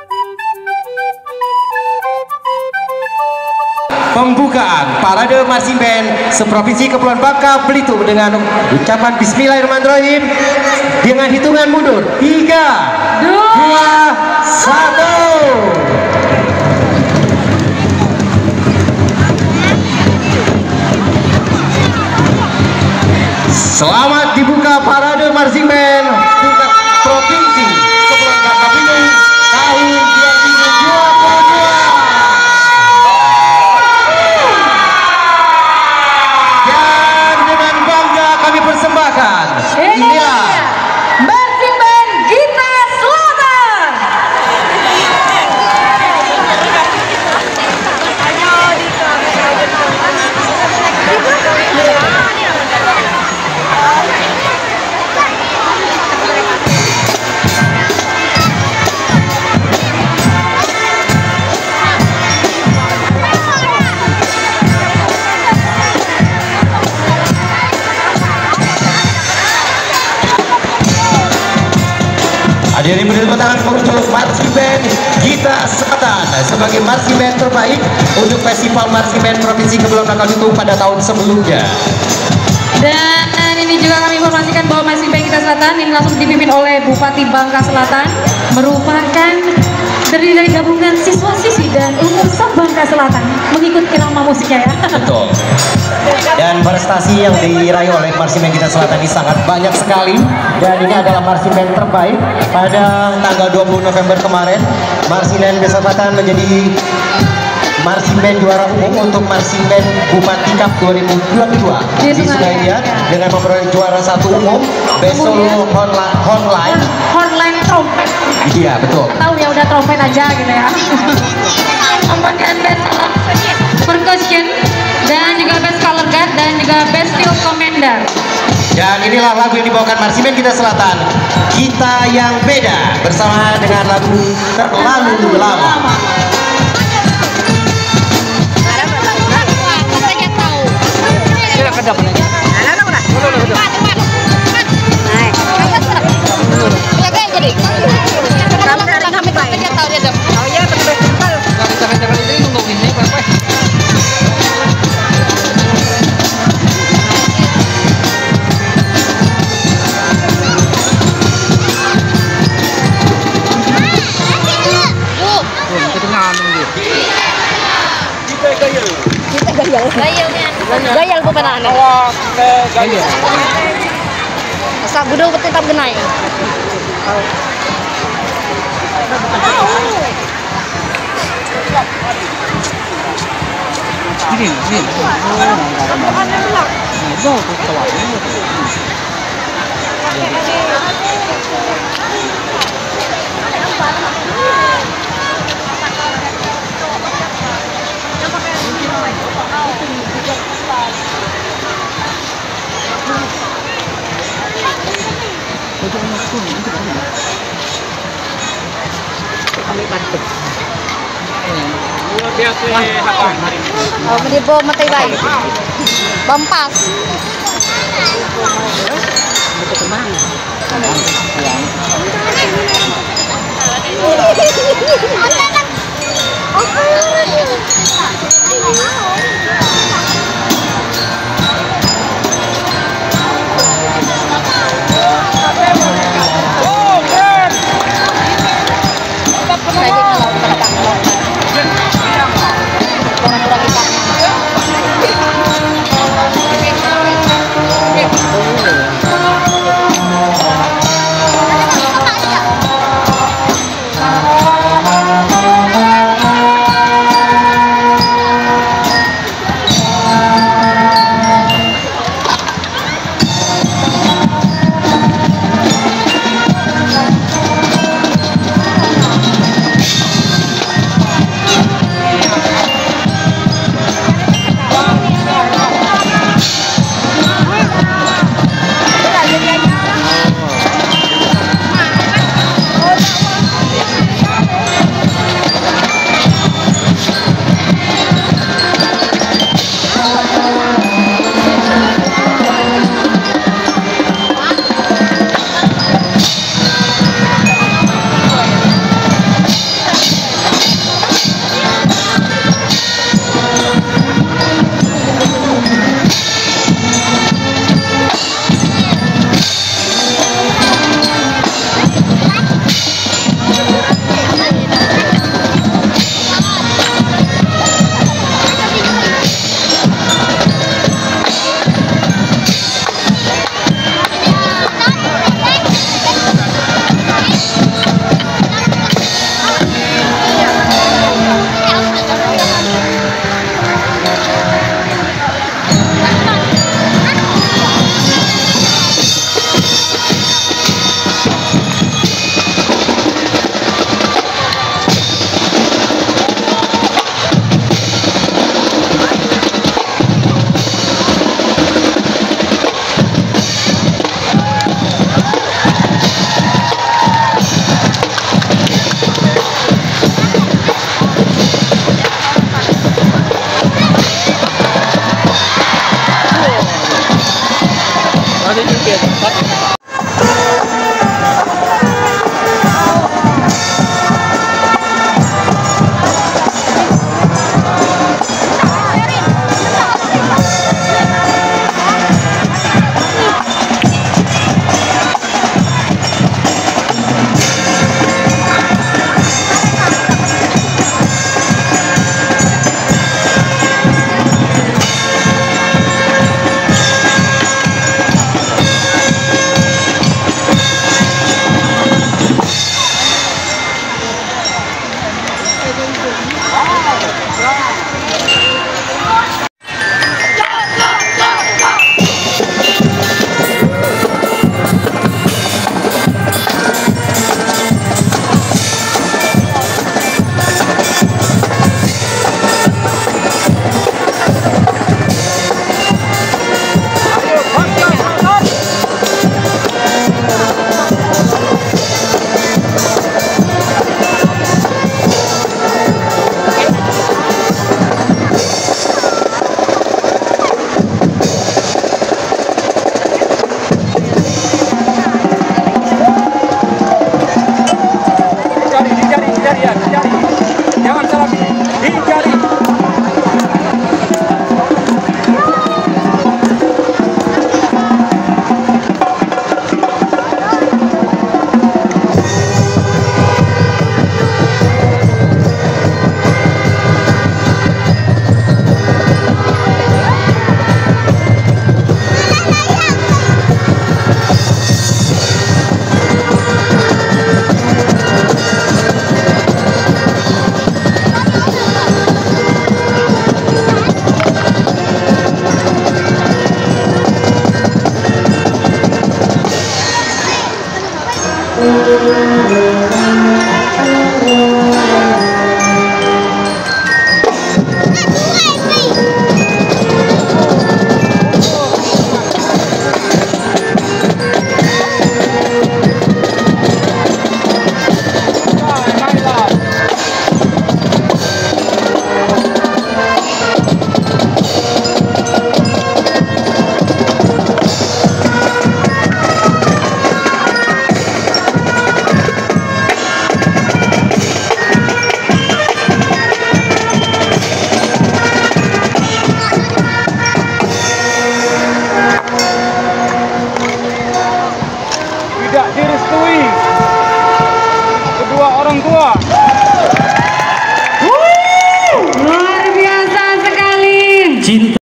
Pembukaan Parade Marching Band seprovinsi Kepulauan Bangka Belitung dengan ucapan Bismillahirrahmanirrahim dengan hitungan mundur 3, 2, 1. Selamat dibuka Parade Marching Band tingkat provinsi Kepulauan Bangka Belitung tahun 2022. Dan dengan bangga kami persembahkan inilah Marching Band Gita Selatan. Hadirin beri tepuk tangan untuk Marching Band Gita Selatan sebagai Marching Band terbaik untuk Festival Marching Band Provinsi Kepulauan Bangka Belitung pada tahun sebelumnya. Dan ini juga kami informasikan bahwa Marching Band Gita Selatan ini langsung dipimpin oleh Bupati Bangka Selatan, merupakan terdiri dari gabungan siswa-siswi dan umum Bangka Selatan, mengikut irama musiknya ya. Betul. Dan prestasi yang diraih oleh Marching Band Gita Selatan ini sangat banyak sekali. Dan ini adalah Marching Band terbaik pada tanggal 20 November kemarin. Marching Band Gita Selatan menjadi Marching Band juara umum untuk Marching Band Bupati Cup 2022 di Surabaya dengan memperoleh juara 1 umum best solo Hornline trompet. Iya betul. Tahu ya udah trompet aja gitu ya. Kemudian best percussion dan juga best color guard dan juga best field commander. Dan inilah lagu yang dibawakan Marching Band Gita Selatan, Kita Yang Beda, bersama dengan lagu Terlalu Lama. Gayal po pa na ano? Gayal. Sa gudo pati tab ganay. Oh, hindi po matibay. Bampas. Jangan salah dicari. Tidak direstui kedua orang tua.